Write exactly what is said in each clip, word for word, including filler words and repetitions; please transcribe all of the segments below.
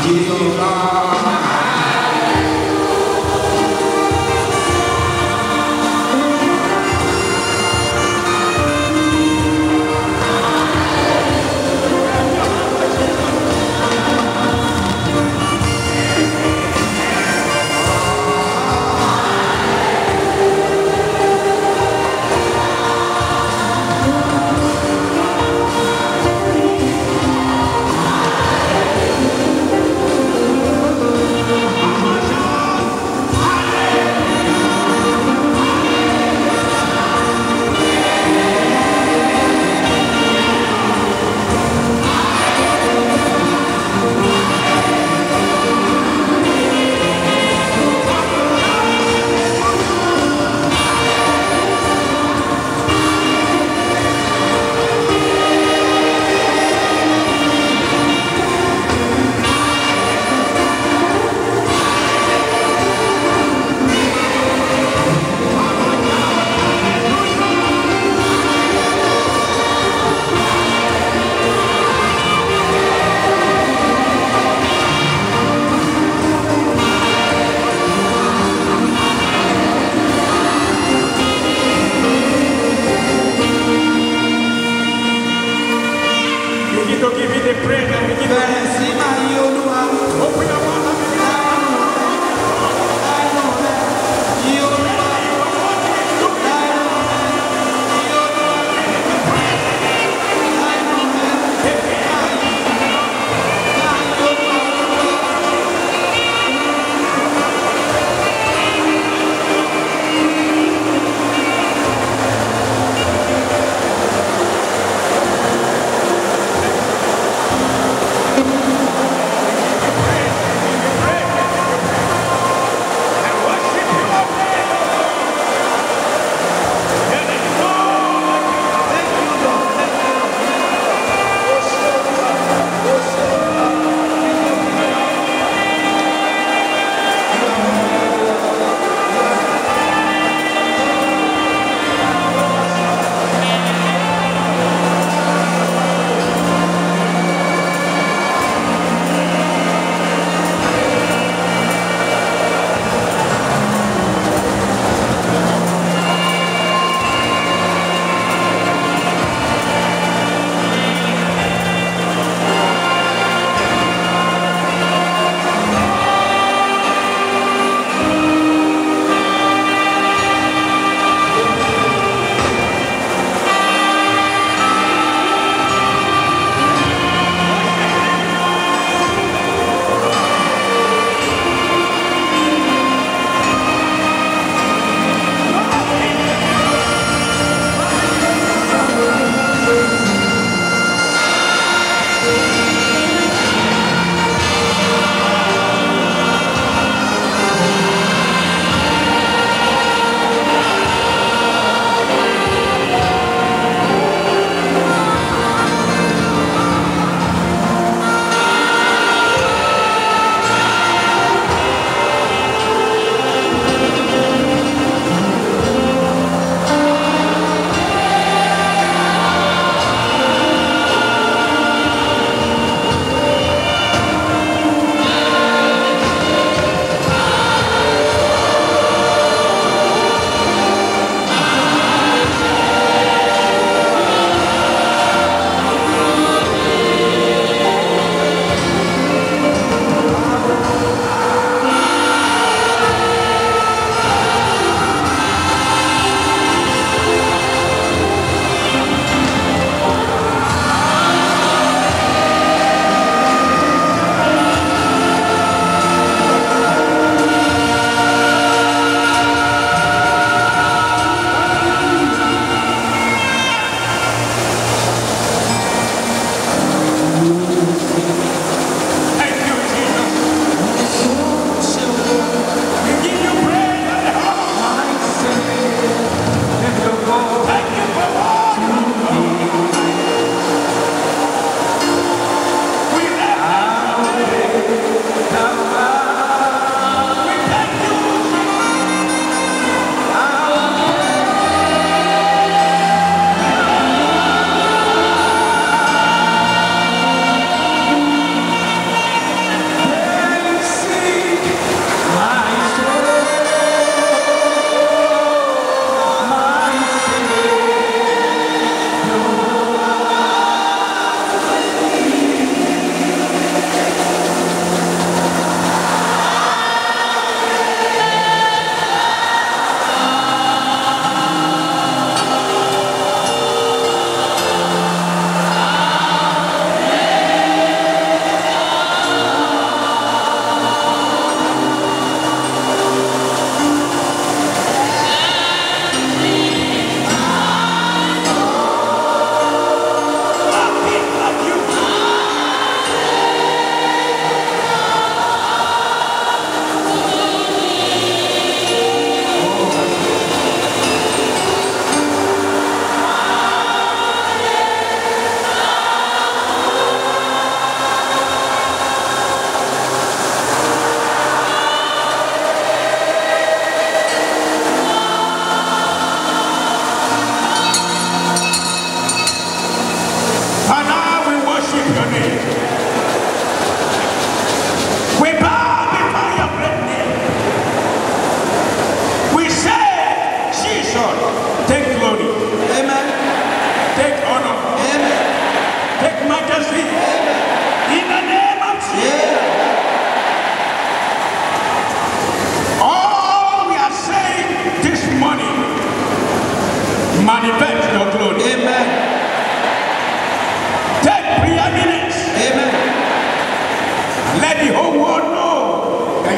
Thank you.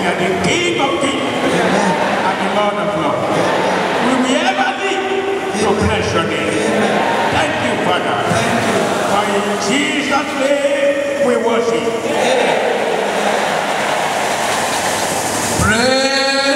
are the King of Kings and the Lord of Lords. We will ever live to bless your name. Thank you, Father. Thank you. For in Jesus' name we worship. Praise.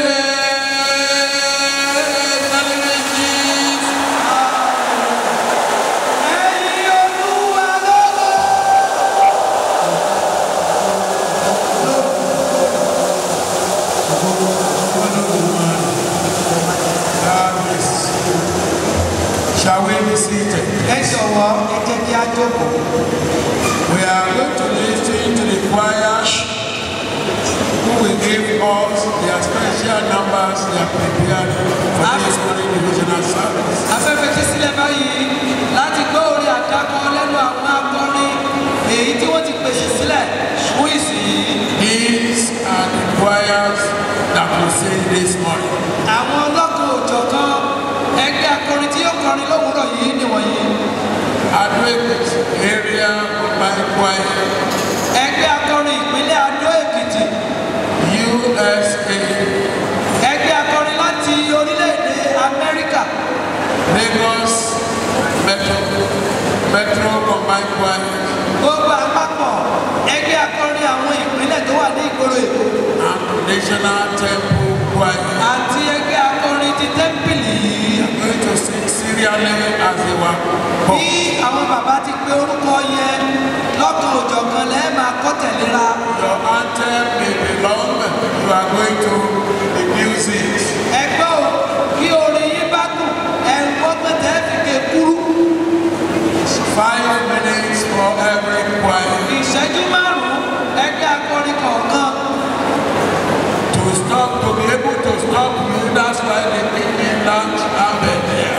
Shall we be seated? We are going to listen to the choir who will give us their special numbers they are prepared for this morning devotional service. These are the choirs that will sing this morning. Advocate area by choir. U S A. Lagos Metro Metro Combined Choir. And National Temple Choir. We are going to sing serially as they were born. Your anthem may be long, you are going to abuse it. Five minutes for every choir. To stop, to be able to stop you, that's why they give me lunch and there.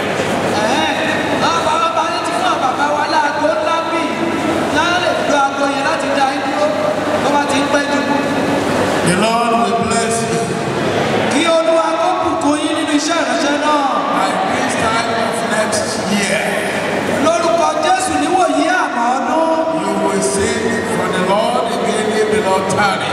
The Lord will bless you. By this time of next year, you will sing for the Lord again if the Lord tarry.